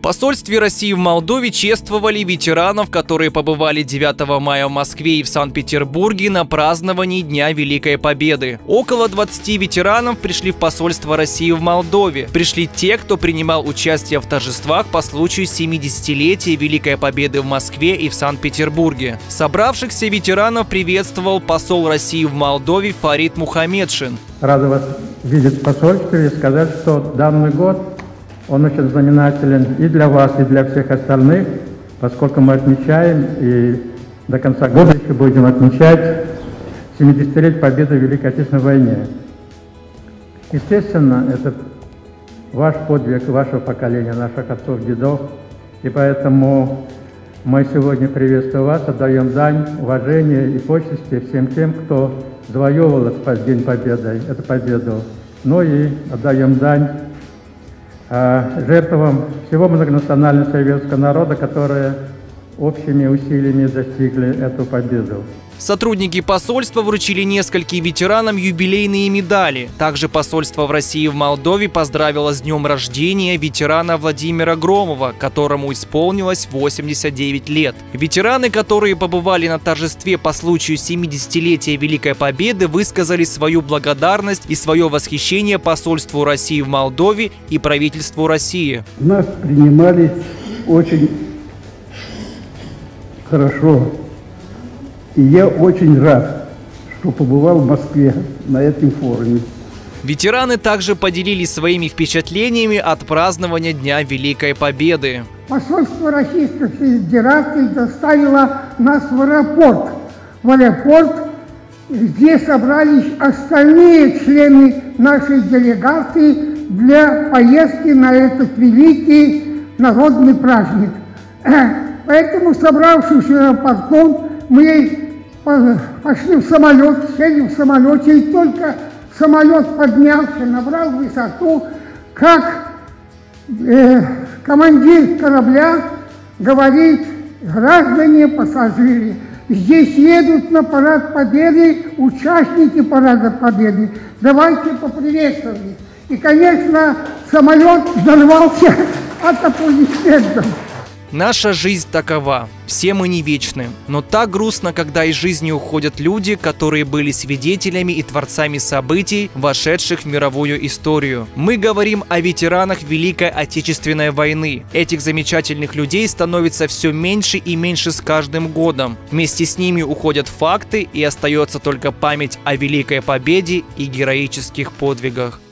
посольстве России в Молдове чествовали ветеранов, которые побывали 9 мая в Москве и в Санкт-Петербурге на праздновании Дня Великой Победы. Около 20 ветеранов пришли в посольство России в Молдове. Пришли те, кто принимал участие в торжествах по случаю 70-летия Великой Победы в Москве и в Санкт-Петербурге. Собравшихся ветеранов приветствовал посол России в Молдове Фарид Мухамедшин. Рада вас видеть в посольстве и сказать, что данный год он очень знаменателен и для вас, и для всех остальных, поскольку мы отмечаем и до конца года еще будем отмечать 70-летие победы в Великой Отечественной войне. Естественно, это ваш подвиг, вашего поколения, наших отцов, дедов, и поэтому мы сегодня приветствуем вас, отдаем дань уважения и почести всем тем, кто завоевывал этот День Победы, эту победу, но и отдаем дань жертвам всего многонационального советского народа, которые общими усилиями достигли эту победу. Сотрудники посольства вручили нескольким ветеранам юбилейные медали. Также посольство в России в Молдове поздравило с днем рождения ветерана Владимира Громова, которому исполнилось 89 лет. Ветераны, которые побывали на торжестве по случаю 70-летия Великой Победы, высказали свою благодарность и свое восхищение посольству России в Молдове и правительству России. Нас принимали очень хорошо. И я очень рад, что побывал в Москве на этом форуме. Ветераны также поделились своими впечатлениями от празднования Дня Великой Победы. Посольство Российской Федерации доставило нас в аэропорт. Где собрались остальные члены нашей делегации для поездки на этот великий народный праздник. Поэтому, собравшись в аэропорту, мы пошли в самолет, сели в самолете, и только самолет поднялся, набрал высоту, как командир корабля говорит: граждане, пассажиры, здесь едут на парад Победы участники парада Победы, давайте поприветствуем. И, конечно, самолет взорвался от аплодисментов. Наша жизнь такова. Все мы не вечны. Но так грустно, когда из жизни уходят люди, которые были свидетелями и творцами событий, вошедших в мировую историю. Мы говорим о ветеранах Великой Отечественной войны. Этих замечательных людей становится все меньше и меньше с каждым годом. Вместе с ними уходят факты, и остается только память о Великой Победе и героических подвигах.